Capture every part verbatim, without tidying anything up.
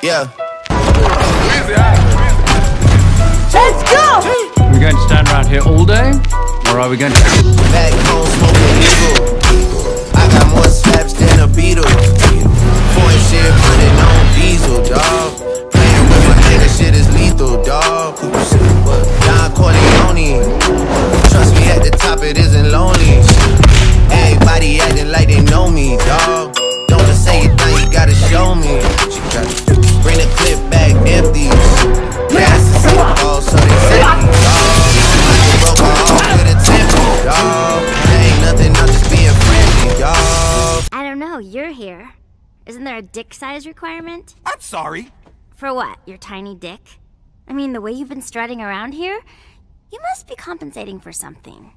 Yeah. Let's go! Are we going to stand around here all day? Or are we going to... Back home smoking legal. I got more slaps than a Beatle. Foreign shit, put it on diesel, dawg. Playing with my nigga, shit is lethal, dawg. Don Corleone. Trust me, at the top it isn't lonely. Everybody acting like they know me, dawg. Don't just say it, now you gotta show me. Bring the clip back empty. Gas is in the ball, so they sent me, dawg. I broke my off with a tempo, dawg. There ain't nothing, I'm just being friendly, dawg. I don't know, you're here. Isn't there a dick size requirement? I'm sorry. For what, your tiny dick? I mean, the way you've been strutting around here, you must be compensating for something.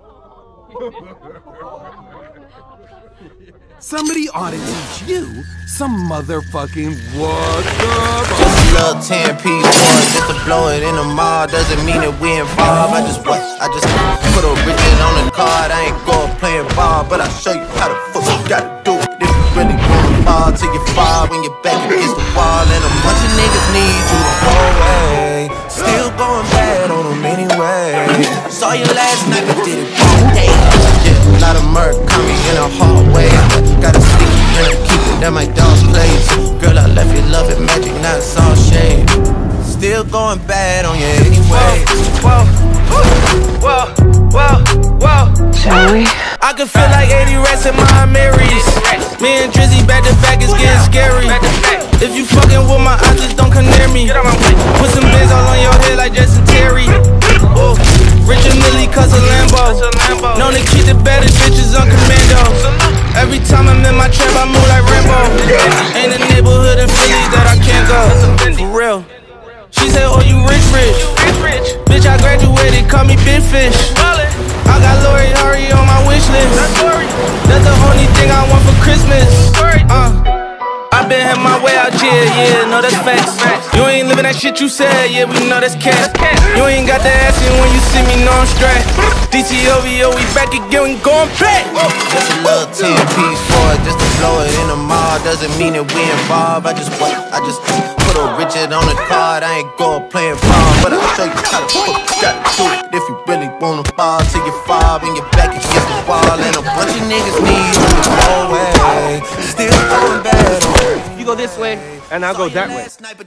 Somebody ought to teach you some motherfucking what the Just a little ten piece boy, just to blow it in the mall. Doesn't mean that we involved. I just what? I just put a Richard on the card. I ain't going playing ball, but I'll show you how the fuck you gotta do it. If you really wanna fall till you fall when you're back against the wall. And a bunch of niggas need you the whole way. Still going bad on them anyway. Saw you last night, but did it all day. Yeah, a lot of murk coming in a hallway. Gotta stick it in, keep it at my dog's place. Girl, I left you love it magic, not it's all shade. Still going bad on you anyway. Whoa, whoa, whoa, whoa. Shall we? I can feel like eighty rats in my Marys. Me and Drizzy back to back is getting scary. If you fucking with my eyes, just don't come near me. Put some bins all on your head like Justin Terry. Oh, Rich and Millie cause a Lambo. Known to keep the baddest bitches on commando. Every time I'm in my trap, I move like Rambo. Ain't a neighborhood in Philly that I can't go. For real. She said, oh, you rich, rich. Bitch, I graduated, call me Big Fish. I got Lori Hurry on my wish list. That's the only thing I want for Christmas. Uh. I been had my way out here, yeah, no that's facts. You ain't living that shit you said, yeah, we know that's cat. You ain't got the ass in when you see me, no I'm strapped. D C O V O, we back again, we going back. Just a little ten piece for it, just to blow it in the mall. Doesn't mean that we involved, I just what? I just put a Richard on the card. I ain't going playing ball, but I'll show you how the fuck you gotta do it. If you really wanna fall till you fall and you're back against the wall. And a bunch of niggas need you the whole way. Still going bad on you go this way, and I'll go that way.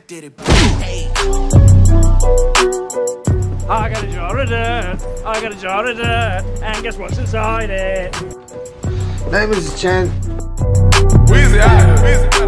I got a jar of dirt, I got a jar of dirt, and guess what's inside it? Hey, Missus Chen. Weezy out here.